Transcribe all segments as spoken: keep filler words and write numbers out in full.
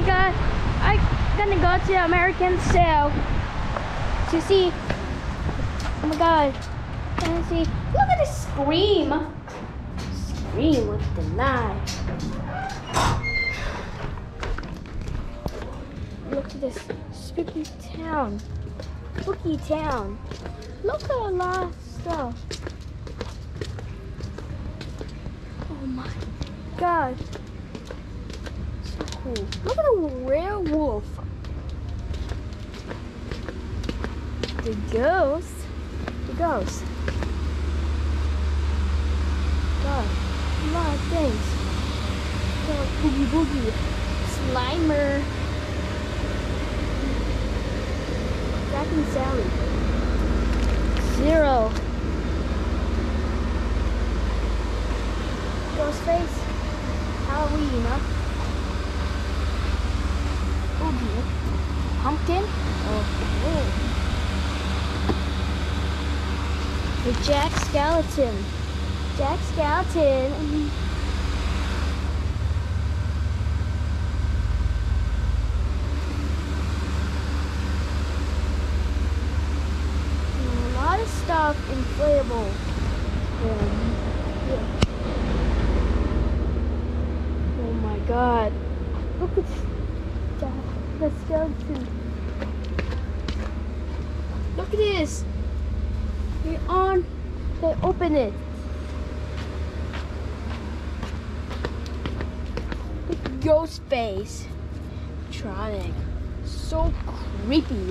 god, I'm gonna go to American sale to see. Oh my god, can I see? Look at this Scream. Scream with the knife. Look at this spooky town. Spooky town. Look at a lot of stuff. Oh my god. So cool. Look at the werewolf. The ghost. The ghost. God, a lot of things. God, boogie boogie. Slimer. Jack and Sally. Zero. Ghostface. Halloween, huh? Oogie. Pumpkin. Oh, oh. The Jack Skeleton. Jack Skeleton. Stuff inflatable. Um, yeah. Oh my god. Look at that. The skeleton. Look at this. You're on. They open it. Ghost face. Tronic. So creepy.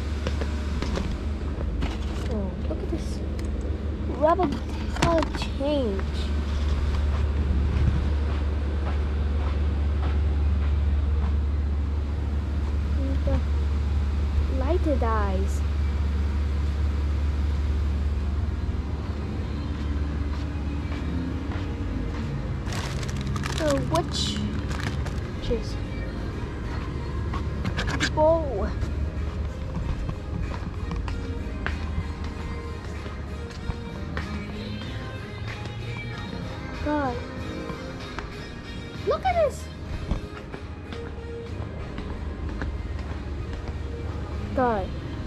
Look at this rubber color change. And the lighted eyes. The witch. Witches. Bow. God. Look at this. God.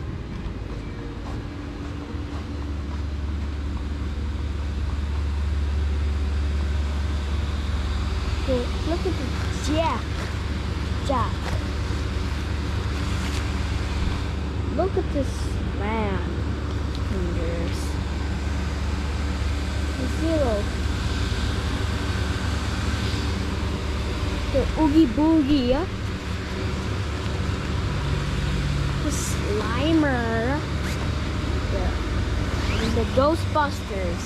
Okay, look at the Jack. Jack. Look at this man. Fingers. Zero. The Oogie Boogie, the Slimer, the, and the Ghostbusters.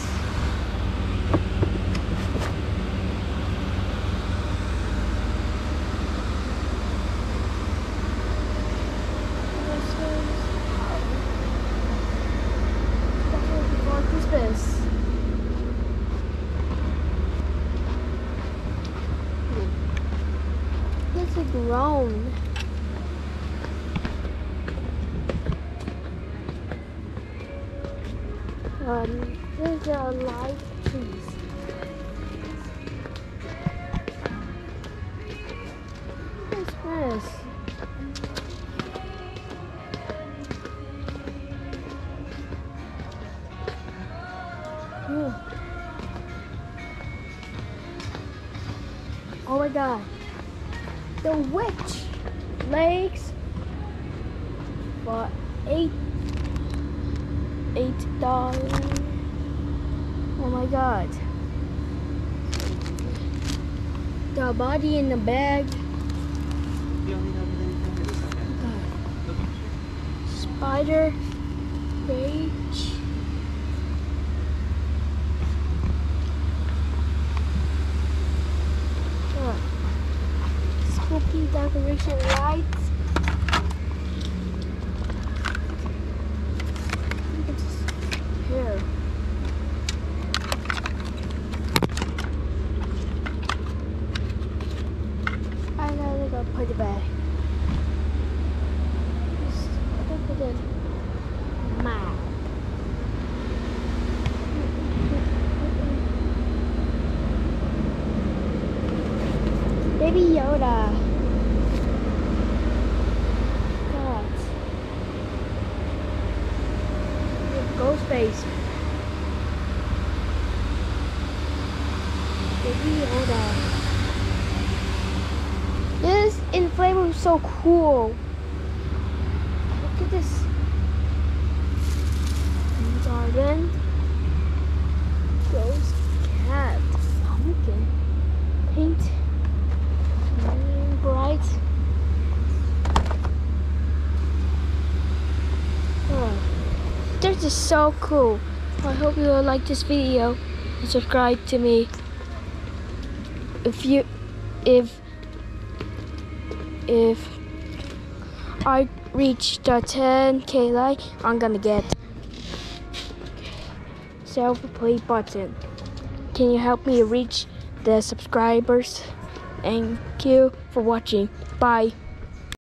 Before Christmas. It's a groan. Um, there's a live trees. What's this? Yeah. Oh my god. The witch legs for eight eight dollars. Oh my god. The body in the bag. Spider cage. Spooky decoration lights. Look at this hair. I gotta go put it back. Just look at it. Map. Baby Yoda. inflatable is so cool. Look at this. Garden. Ghost cat. Pumpkin. Paint. Green, bright. Oh, this is so cool. I hope you will like this video and subscribe to me. If you, if, if I reach the ten K like, I'm gonna get self-play button. Can you help me reach the subscribers? Thank you for watching. Bye.